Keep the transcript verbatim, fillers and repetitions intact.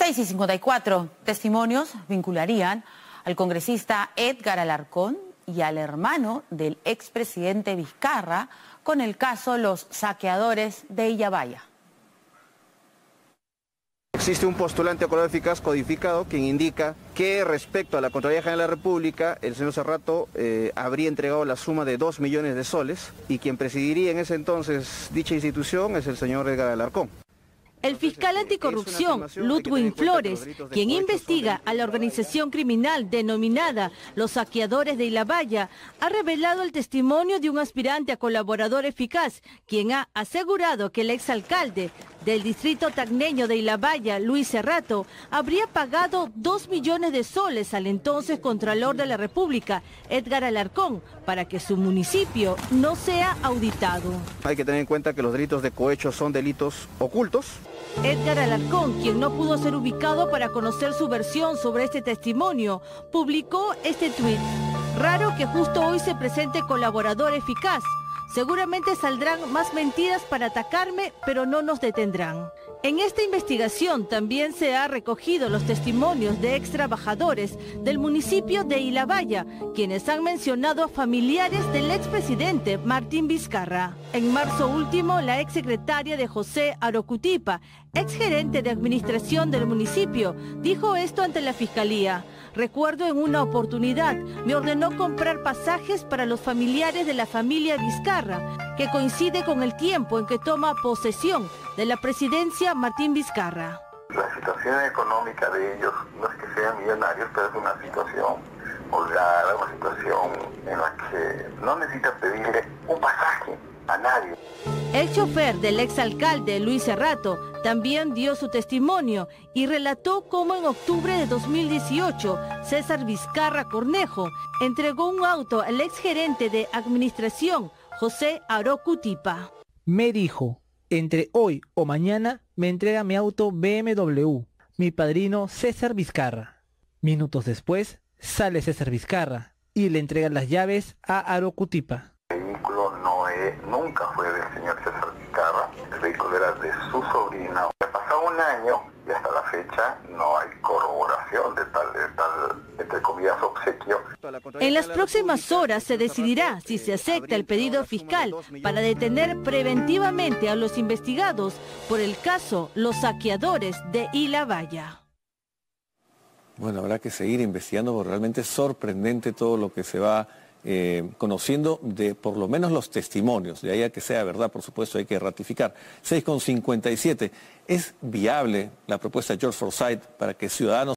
seis y cincuenta y cuatro testimonios vincularían al congresista Edgar Alarcón y al hermano del expresidente Vizcarra con el caso Los Saqueadores de Illabaya. Existe un postulante acuerdo eficaz codificado quien indica que respecto a la Contraloría General de la República, el señor Cerrato eh, habría entregado la suma de dos millones de soles y quien presidiría en ese entonces dicha institución es el señor Edgar Alarcón. El fiscal anticorrupción, Ludwig Flores, quien investiga a la organización criminal denominada Los Saqueadores de Illabaya, ha revelado el testimonio de un aspirante a colaborador eficaz, quien ha asegurado que el exalcalde del distrito tacneño de Illabaya, Luis Cerrato, habría pagado dos millones de soles al entonces Contralor de la República, Edgar Alarcón, para que su municipio no sea auditado. Hay que tener en cuenta que los delitos de cohecho son delitos ocultos. Edgar Alarcón, quien no pudo ser ubicado para conocer su versión sobre este testimonio, publicó este tuit. Raro que justo hoy se presente colaborador eficaz. Seguramente saldrán más mentiras para atacarme, pero no nos detendrán. En esta investigación también se ha recogido los testimonios de ex trabajadores del municipio de Illabaya, quienes han mencionado a familiares del expresidente Martín Vizcarra. En marzo último, la exsecretaria de José Arocutipa, exgerente de administración del municipio, dijo esto ante la fiscalía. Recuerdo en una oportunidad, me ordenó comprar pasajes para los familiares de la familia Vizcarra, que coincide con el tiempo en que toma posesión de la presidencia Martín Vizcarra. La situación económica de ellos no es que sean millonarios, pero es una situación holgada, una situación en la que no necesitan pedirle un pasaje a nadie. El chofer del exalcalde Luis Cerrato también dio su testimonio y relató cómo en octubre de dos mil dieciocho César Vizcarra Cornejo entregó un auto al exgerente de administración José Arocutipa. Me dijo, entre hoy o mañana me entrega mi auto B M W, mi padrino César Vizcarra. Minutos después sale César Vizcarra y le entrega las llaves a Arocutipa. El vehículo no es, nunca fue del señor César Vizcarra, el vehículo era de su sobrina. Ha pasado un año y hasta la fecha no hay corroboración de tal, de tal, entre comillas, obsequio. En las próximas horas se decidirá si se acepta el pedido fiscal para detener preventivamente a los investigados por el caso Los Saqueadores de Illabaya. Bueno, habrá que seguir investigando porque realmente es sorprendente todo lo que se va eh, conociendo de por lo menos los testimonios. De ahí a que sea verdad, por supuesto, hay que ratificar. seis con cincuenta y siete. ¿Es viable la propuesta de George Forsyth para que ciudadanos